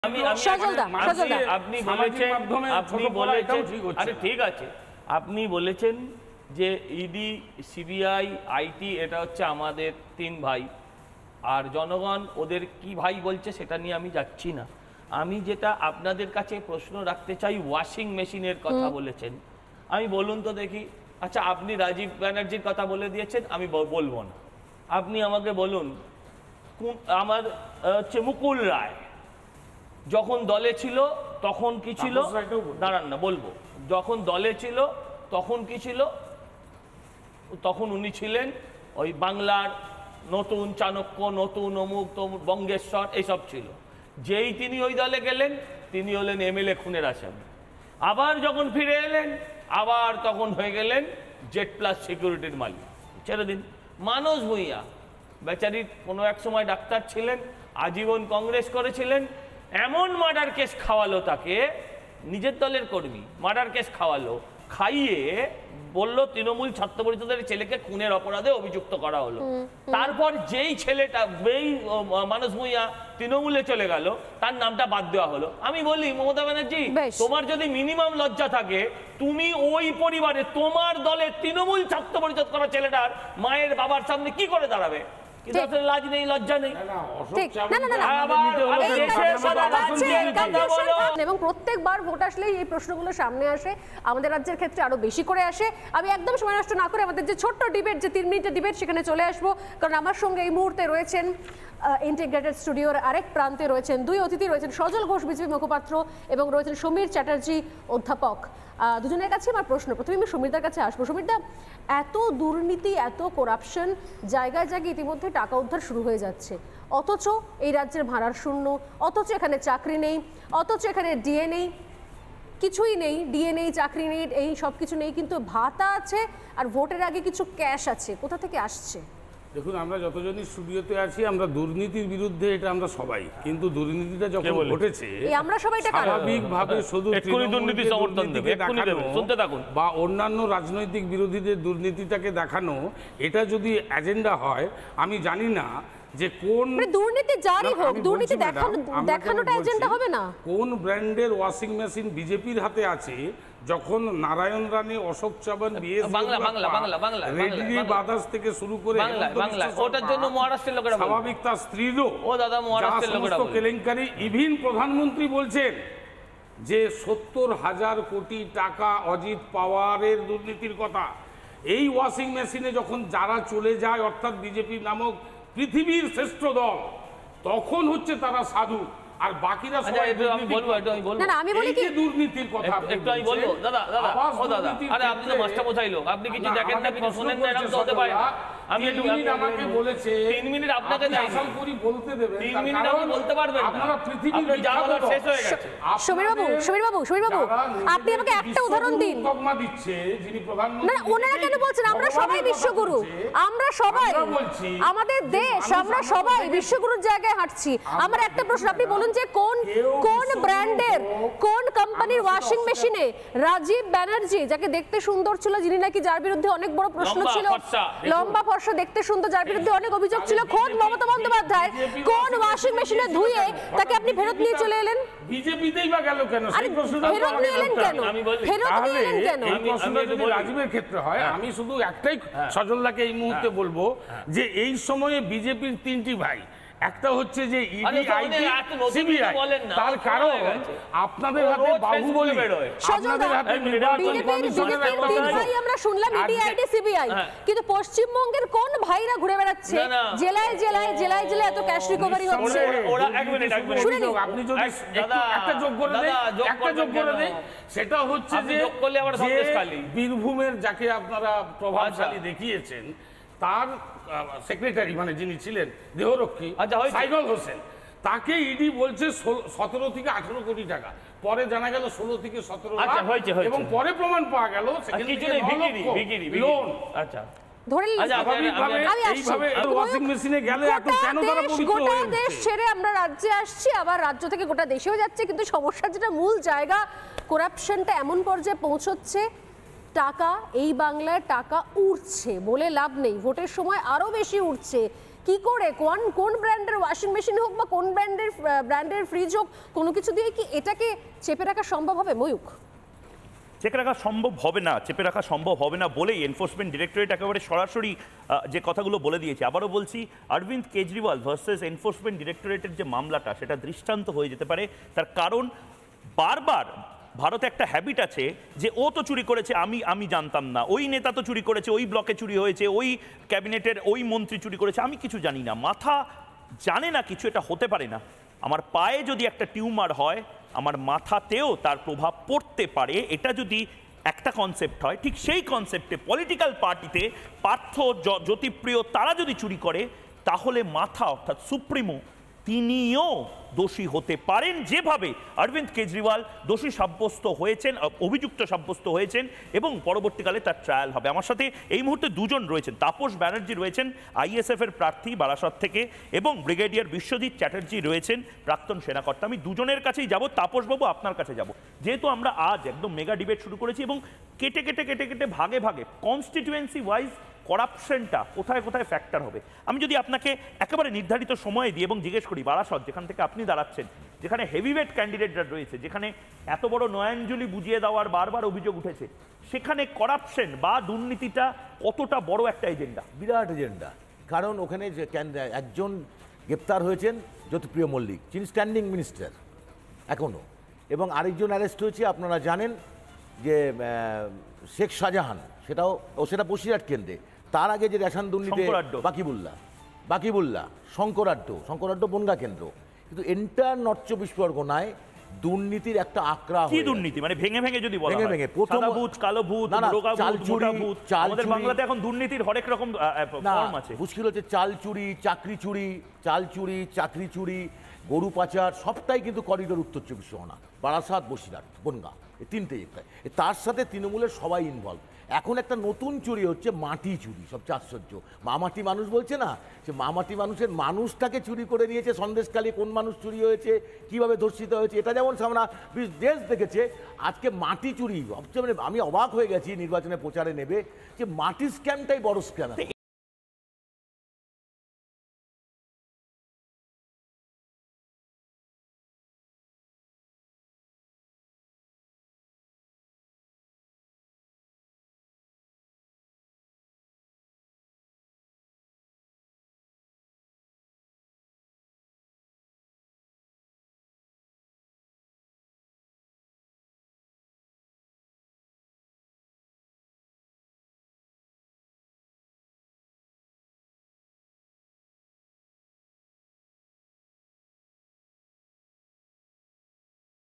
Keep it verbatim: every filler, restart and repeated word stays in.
আপনি ঠিক আছে, আপনি বলেছেন যে ইডি, সিবিআই, আইটি এটা হচ্ছে আমাদের তিন ভাই, আর জনগণ ওদের কি ভাই বলছে সেটা নিয়ে আমি যাচ্ছি না। আমি যেটা আপনাদের কাছে প্রশ্ন রাখতে চাই, ওয়াশিং মেশিনের কথা বলেছেন, আমি বলুন তো দেখি। আচ্ছা, আপনি রাজীব ব্যানার্জির কথা বলে দিয়েছেন, আমি বলবো না। আপনি আমাকে বলুন, আমার হচ্ছে মুকুল রায় যখন দলে ছিল তখন কি ছিল, দাঁড়ান না বলবো, যখন দলে ছিল তখন কি ছিল, তখন উনি ছিলেন ওই বাংলার নতুন চাণক্য, নতুন অমুক তমুক, বঙ্গেশ্বর এইসব ছিল। যেই তিনি ওই দলে গেলেন তিনি হলেন এমএলএ খুনের আসামি। আবার যখন ফিরে এলেন আবার তখন হয়ে গেলেন জেড প্লাস সিকিউরিটির মালিক। ছেড়ে দিন। মানস ভূঁইয়া বেচারি কোনো এক সময় ডাক্তার ছিলেন, আজীবন কংগ্রেস করেছিলেন, এমন মার্ডার কেস খাওয়ালো তাকে, নিজের দলের কর্মী মার্ডার কেস খাওয়ালো, খাইয়ে বললো তৃণমূল ছাত্র পরিষদের ছেলেকে খুনের অপরাধে অভিযুক্ত করা হলো। তারপর যেই ছেলেটা যেই মানস ভূঁইয়া তৃণমূলে চলে গেল তার নামটা বাদ দেওয়া হলো। আমি বলি মমতা ব্যানার্জি, তোমার যদি মিনিমাম লজ্জা থাকে, তুমি ওই পরিবারে তোমার দলে তৃণমূল ছাত্র পরিষদ করা ছেলেটার মায়ের বাবার সামনে কি করে দাঁড়াবে? লাজ নেই, লজ্জা নেই। এবং প্রত্যেকবার ভোট আসলে এই প্রশ্নগুলো সামনে আসে, আমাদের রাজ্যের ক্ষেত্রে আরো বেশি করে আসে। আমি একদম সময় নষ্ট না করে আমাদের যে ছোট্ট ডিবেট, যে তিন মিনিটের ডিবেট, সেখানে চলে আসবো। কারণ আমার সঙ্গে এই মুহূর্তে রয়েছেন ইন্টিগ্রেটেড স্টুডিওর আরেক প্রান্তে রয়েছেন দুই অতিথি, রয়েছেন সজল ঘোষ বিজেপি মুখপাত্র এবং রয়েছেন সমীর চ্যাটার্জি অধ্যাপক। দুজনের কাছে আমার প্রশ্ন, প্রথমে আমি সমীরদার কাছে আসবো। সমীরদা, এত দুর্নীতি, এত করাপশন, জায়গায় জায়গায় ইতিমধ্যে টাকা উদ্ধার শুরু হয়ে যাচ্ছে, অথচ এই রাজ্যের ভাড়ার শূন্য, অথচ এখানে চাকরি নেই, অথচ এখানে ডিএ নেই, কিছুই নেই, ডিএ নেই, চাকরি নেই, এই সব কিছু নেই, কিন্তু ভাতা আছে আর ভোটের আগে কিছু ক্যাশ আছে। কোথা থেকে আসছে? দেখুন, আমরা যতজনই স্টুডিওতে আছি আমরা দুর্নীতির বিরুদ্ধে, এটা আমরা সবাই, কিন্তু দুর্নীতিটা যখন ঘটেছে আমরা সবাই স্বাভাবিকভাবে শুধু দুর্নীতি সমর্থন দেবে শুনতে থাকুন, বা অন্যান্য রাজনৈতিক বিরোধীদের দুর্নীতিটাকে দেখানো, এটা যদি এজেন্ডা হয়, আমি জানি না যে কোন দুর্নীতি জারি হোক, দুর্নীতি দেখানো দেখানোটা এজেন্ডা হবে না। কোন ব্র্যান্ডের ওয়াশিং মেশিন বিজেপির হাতে আছে যখন নারায়ণ রানী, অশোক চাবান, বাংলা বাংলা বাংলা বাংলা রেডি বাদাস থেকে শুরু করে বাংলা, ওটার জন্য মহারাষ্ট্রের লোকেরা স্বাভাবিক, তার স্ত্রীরও ও দাদা মহারাষ্ট্রের লোকেরা কেলেঙ্কারি। ইভিন প্রধানমন্ত্রী বলছেন যে সত্তর হাজার কোটি টাকা অজিত পাওয়ারের দুর্নীতির কথা। এই ওয়াশিং মেশিনে যখন যারা চলে যায়, অর্থাৎ বিজেপি নামক পৃথিবীর শ্রেষ্ঠ দল, তখন হচ্ছে তারা সাধু, আর বাকিরা সবাই দুর্নীতির কথা। একটু আমি বলবো দাদা, দাদা ও দাদা, আরে আপনি তো মাস্টার মশাই লোক, আপনি কিছু দেখেন না, কিছু শোনেন না, এরকম তো হতে পারে না। আমি আমাকে বলেছে তিন মিনিট আপনাকে আসাম করি বলতে দেবেন, তিন মিনিট আপনি বলতে পারবেন না, আপনারা পৃথিবীর যা বলার শেষ হয়ে গেছে। সমীর বাবু, সমীর বাবু, সমীর বাবু, আপনি আমাকে একটা উদাহরণ দিন। তকমা দিচ্ছে যিনি প্রধানমন্ত্রী, না ওনারা কেন বলছেন আমরা সবাই বিশ্বগুরু? আমরা সবাই, আমাদের দেশ, আমরা সবাই বিশ্বগুরুর জায়গায় হাঁটছি। আমার একটা প্রশ্ন, আপনি বলুন যে কোন কোন ব্র্যান্ডের, কোন কোম্পানির ওয়াশিং মেশিনে রাজীব ব্যানার্জি, যাকে দেখতে সুন্দর ছিল, যিনি নাকি, যার বিরুদ্ধে অনেক বড় প্রশ্ন ছিল, লম্বা ফর্সা, দেখতে সুন্দর, যার বিরুদ্ধে অনেক অভিযোগ ছিল, খোদ মমতা বন্দ্যোপাধ্যায়, কোন ওয়াশিং মেশিনে ধুয়ে তাকে আপনি ফেরত নিয়ে চলে এলেন? বিজেপিতেই বা গেল কেন? সেই প্রশ্নটা ফেরত নিয়ে এলেন কেন? ফেরত নিয়ে এলেন কেন? এই প্রশ্নটা যদি রাজীবের ক্ষেত্রে হয়, আমি শুধু একটাই সজলদাকে এই মুহূর্তে বলবো যে এই সময়ে বিজেপির তিনটি ভাই, একটা হচ্ছে যে ইডি, আইটি, সিবিআই, তার কারণ আপনাদের হাতে বাহুবলী, আপনাদের হাতে নির্বাচন কমিশনের একটা ভাই আমরা শুনলাম ইডি, আইটি, সিবিআই, কিন্তু পশ্চিমবঙ্গের কোন ভাইরা ঘুরে বেড়াচ্ছে জেলায় জেলায় জেলায় জেলায় এত ক্যাশ রিকভারি হচ্ছে? ওরা এক মিনিট এক মিনিট শুনুন, আপনি যদি একটা যোগ করে দেন, একটা যোগ করে দেন, সেটা হচ্ছে যে বীরভূমের যাকে আপনারা প্রভাবশালী দেখিয়েছেন, তার সেক্রেটারি মানে যিনি ছিলেন দেহরক্ষী সাইদুল হোসেন, তাকে ইডি বলছে সতেরো থেকে আঠারো কোটি টাকা, পরে জানা গেল ষোলো থেকে সতেরো লাখ, এবং পরে প্রমাণ পাওয়া গেল লোন। আচ্ছা, দেশ ছেড়ে আমরা রাজ্যে আসছি, আবার রাজ্য থেকে গোটা দেশেও যাচ্ছে, কিন্তু সমস্যার যেটা মূল জায়গা, করাপশনটা এমন পর্যায়ে পৌঁছচ্ছে, টাকা এই বাংলায় টাকা উঠছে বলে লাভ নেই, ভোটের সময় আরো বেশি উঠছে, কি করে কোন কোন ব্র্যান্ডের ওয়াশিং মেশিন হোক বা কোন ব্র্যান্ডের ব্র্যান্ডের ফ্রিজ হোক কোনো কিছু দিয়ে কি এটাকে চেপে রাখা সম্ভব হবে ময়ূক? চেপে রাখা সম্ভব হবে না, চেপে রাখা সম্ভব হবে না বলেই এনফোর্সমেন্ট ডিরেক্টরেট একেবারে সরাসরি যে কথাগুলো বলে দিয়েছে। আবারও বলছি, অরবিন্দ কেজরিওয়াল ভার্সেস এনফোর্সমেন্ট ডিরেক্টরেটের যে মামলাটা সেটা দৃষ্টান্ত হয়ে যেতে পারে। তার কারণ বারবার ভারতে একটা হ্যাবিট আছে যে ও তো চুরি করেছে, আমি আমি জানতাম না, ওই নেতা তো চুরি করেছে, ওই ব্লকে চুরি হয়েছে, ওই ক্যাবিনেটের ওই মন্ত্রী চুরি করেছে, আমি কিছু জানি না, মাথা জানে না কিছু, এটা হতে পারে না। আমার পায়ে যদি একটা টিউমার হয় আমার মাথাতেও তার প্রভাব পড়তে পারে, এটা যদি একটা কনসেপ্ট হয়, ঠিক সেই কনসেপ্টে পলিটিক্যাল পার্টিতে পার্থ জ্যোতিপ্রিয় তারা যদি চুরি করে তাহলে মাথা অর্থাৎ সুপ্রিমো তিনিও দোষী হতে পারেন, যেভাবে অরবিন্দ কেজরিওয়াল দোষী সাব্যস্ত হয়েছেন, অভিযুক্ত সাব্যস্ত হয়েছেন এবং পরবর্তীকালে তার ট্রায়াল হবে। আমার সাথে এই মুহূর্তে দুজন রয়েছেন, তাপস ব্যানার্জি রয়েছেন আইএসএফ এর প্রার্থী বারাসত থেকে এবং ব্রিগেডিয়ার বিশ্বজিৎ চ্যাটার্জি রয়েছেন প্রাক্তন সেনাকর্তা। আমি দুজনের কাছেই যাব, তাপসবাবু আপনার কাছে যাব। যেহেতু আমরা আজ একদম মেগা ডিবেট শুরু করেছি এবং কেটে কেটে কেটে কেটে ভাগে ভাগে কনস্টিটিউয়েন্সি ওয়াইজ করাপশনটা কোথায় কোথায় ফ্যাক্টর হবে, আমি যদি আপনাকে একেবারে নির্ধারিত সময় দিই এবং জিজ্ঞেস করি বারাসত যেখান থেকে আপনি দাঁড়াচ্ছেন, যেখানে হেভিওয়েট ক্যান্ডিডেটরা রয়েছে, যেখানে এত বড় নয়াঞ্জলি বুঝিয়ে দেওয়ার বারবার অভিযোগ উঠেছে, সেখানে করাপশন বা দুর্নীতিটা কতটা বড় একটা এজেন্ডা? বিরাট এজেন্ডা। কারণ ওখানে যে একজন গ্রেপ্তার হয়েছেন জ্যোতিপ্রিয় মল্লিক, যিনি স্ট্যান্ডিং মিনিস্টার এখনও, এবং আরেকজন অ্যারেস্ট হয়েছে আপনারা জানেন যে শেখ শাহজাহান, সেটাও ও সেটা বসিরহাট কেন্দ্রে। তার আগে যে রেশন দুর্নীতি বাকিবুল্লাহ বাকিবুল্লাহ শঙ্করাড্ড শঙ্করাড্ড বনগা কেন্দ্র, কিন্তু এন্টার নর্থ চব্বিশ পরগনায় দুর্নীতির একটা আকড়া। কি দুর্নীতি মানে ভেঙে ভেঙে যদি বলা হয়, ভেঙে প্রথম ভূত, কালো ভূত, রোগা ভূত, মোটা ভূত, আমাদের বাংলাতে এখন দুর্নীতির হরেক রকম ফর্ম আছে। মুশকিল হচ্ছে চাল চুরি, চাকরি চুরি, চাল চুরি, চাকরি চুরি, গরু পাচার, সবটাই কিন্তু করিডোর উত্তর চব্বিশ পরগনা, বারাসাত, বসিরহাট, বনগা, এই তিনটে জায়গায়। তার সাথে তৃণমূলের সবাই ইনভলভ। এখন একটা নতুন চুরি হচ্ছে মাটি চুরি, সবচেয়ে আশ্চর্য। মামাটি মানুষ বলছে না, সে মামাটি মানুষের মানুষটাকে চুরি করে নিয়েছে। সন্দেশখালী কোন মানুষ চুরি হয়েছে, কিভাবে ধর্ষিত হয়েছে, এটা যেমন আমরা দেশ দেখেছে। আজকে মাটি চুরি সবচেয়ে, মানে আমি অবাক হয়ে গেছি নির্বাচনে প্রচারে নেবে যে মাটি স্ক্যামটাই বড় স্ক্যাম।